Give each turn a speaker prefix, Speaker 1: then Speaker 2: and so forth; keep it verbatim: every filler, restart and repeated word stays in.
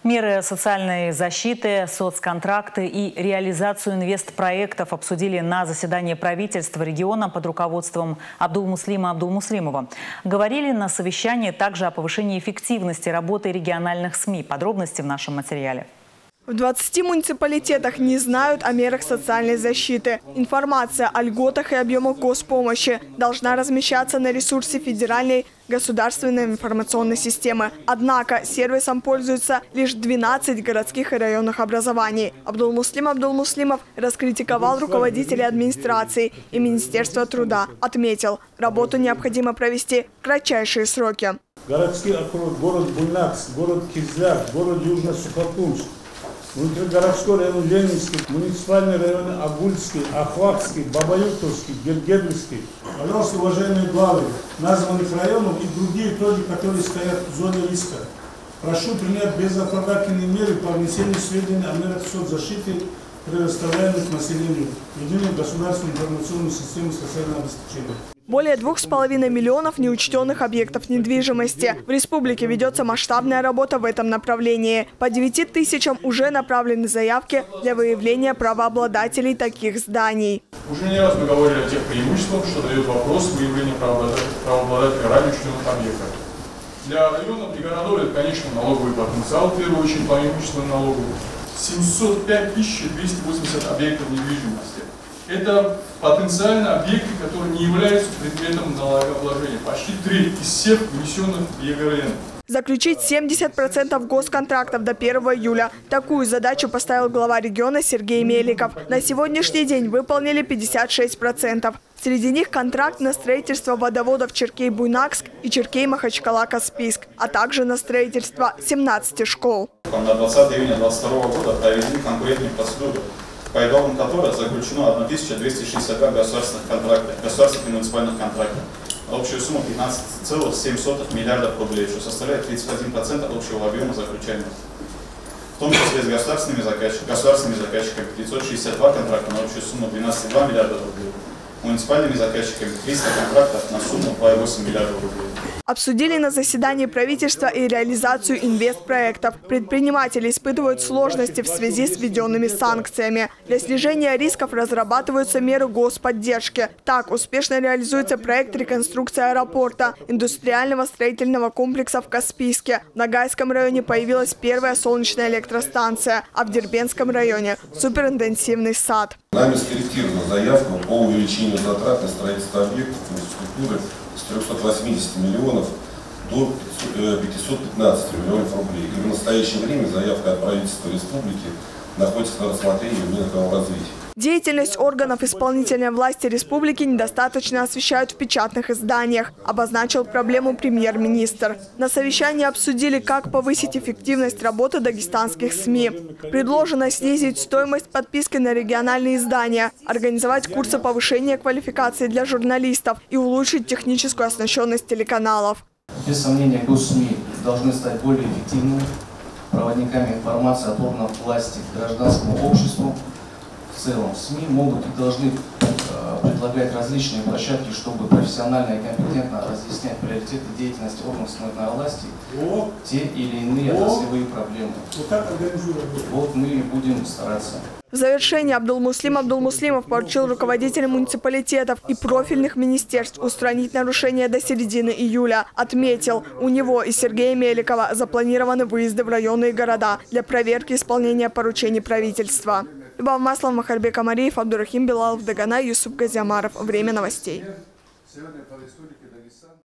Speaker 1: Меры социальной защиты, соцконтракты и реализацию инвестпроектов обсудили на заседании правительства региона под руководством Абдулмуслима Абдулмуслимова. Говорили на совещании также о повышении эффективности работы региональных СМИ. Подробности в нашем материале.
Speaker 2: В двадцати муниципалитетах не знают о мерах социальной защиты. Информация о льготах и объемах госпомощи должна размещаться на ресурсе федеральной государственной информационной системы. Однако сервисом пользуются лишь двенадцать городских и районных образований. Абдулмуслим Абдулмуслимов раскритиковал руководителей администрации и Министерства труда. Отметил, работу необходимо провести в кратчайшие сроки.
Speaker 3: Городский округ, город Буйнакск, город Кизляр, город Южно-Сухокумск, внутригородской район Ленинский, муниципальные районы Агульский, Ахвакский, Бабаюковский, Гергедльский. Пожалуйста, уважаемые главы названных районов и другие тоже, которые стоят в зоне риска, прошу принять безотлагательные меры по внесению сведений о мерах соцзащиты, предоставляемых населению, введению государственной информационной системы социального обеспечения.
Speaker 2: Более двух с половиной миллионов неучтенных объектов недвижимости. В республике ведется масштабная работа в этом направлении. По девяти тысячам уже направлены заявки для выявления правообладателей таких зданий.
Speaker 4: Уже не раз мы говорили о тех преимуществах, что дает вопрос выявления правообладателей ранее учтенных объектов. Для районов и городов это, конечно, налоговый потенциал, в первую очередь, по имущественному налогу. семьсот пять тысяч двести восемьдесят объектов недвижимости. Это потенциально объекты, которые не являются предметом налогообложения. Почти треть из всех внесенных в ЕГРН.
Speaker 2: Заключить семьдесят процентов госконтрактов до первого июля. Такую задачу поставил глава региона Сергей Меликов. На сегодняшний день выполнили пятьдесят шесть процентов. Среди них контракт на строительство водоводов Черкей-Буйнакск и Черкей-Махачкала-Каспийск, а также на строительство семнадцати школ.
Speaker 5: На двадцатое июня две тысячи двадцатого года проведены конкурентные процедуры, по итогам которых заключено тысяча двести шестьдесят два государственных контракта, государственных и муниципальных контрактов. Общую сумму пятнадцать целых семь сотых миллиардов рублей, что составляет тридцать один процент от общего объема заключаемых. В том числе с государственными заказчиками, государственными заказчиками девятьсот шестьдесят два контракта на общую сумму двенадцать целых два миллиарда рублей. Муниципальными заказчиками триста контрактов на сумму два целых восемь миллиардов рублей.
Speaker 2: Обсудили на заседании правительства и реализацию инвестпроектов. Предприниматели испытывают сложности в связи с введенными санкциями. Для снижения рисков разрабатываются меры господдержки. Так успешно реализуется проект реконструкции аэропорта, индустриального строительного комплекса в Каспийске. В Ногайском районе появилась первая солнечная электростанция, а в Дербентском районе – суперинтенсивный сад.
Speaker 6: Нами скорректирована заявка по увеличению затрат на строительство объектов инфраструктуры с трёхсот восьмидесяти миллионов до пятисот пятнадцати миллионов рублей. И в настоящее время заявка от правительства республики находится на рассмотрении в Минэкономразвития.
Speaker 2: Деятельность органов исполнительной власти республики недостаточно освещают в печатных изданиях, обозначил проблему премьер-министр. На совещании обсудили, как повысить эффективность работы дагестанских СМИ. Предложено снизить стоимость подписки на региональные издания, организовать курсы повышения квалификации для журналистов и улучшить техническую оснащенность телеканалов.
Speaker 7: Без сомнения, госсми должны стать более эффективными проводниками информации от органов власти к гражданскому обществу. В целом СМИ могут и должны э, предлагать различные площадки, чтобы профессионально и компетентно разъяснять приоритеты деятельности органов исполнительной власти, те или иные отраслевые проблемы. Вот мы и будем стараться.
Speaker 2: В завершение Абдулмуслим Абдулмуслимов поручил руководителям муниципалитетов и профильных министерств устранить нарушения до середины июля. Отметил, у него и Сергея Меликова запланированы выезды в районы и города для проверки исполнения поручений правительства. Любовь Маслова, Махарбек Амариев, Абдурахим Билалов, Дагана, Юсуп Газиамаров. Время новостей.